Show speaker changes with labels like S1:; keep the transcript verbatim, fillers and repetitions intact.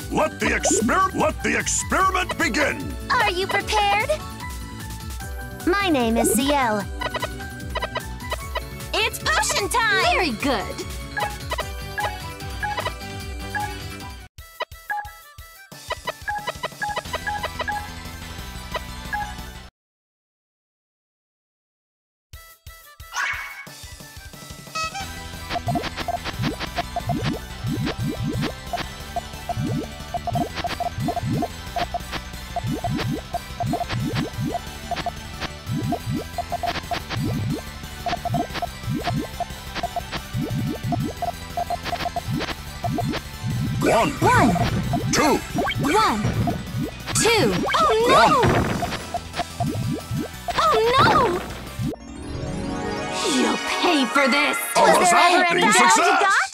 S1: Let the exper- let the experiment begin!
S2: Are you prepared? My name is Ciel. It's potion time!
S3: Very good.
S1: One.
S2: One.
S1: Two.
S2: One. Two. Oh no! Oh no!
S3: You'll pay for this.
S1: A
S2: Was there ever
S1: resounding
S2: any doubt you
S1: success!
S2: got?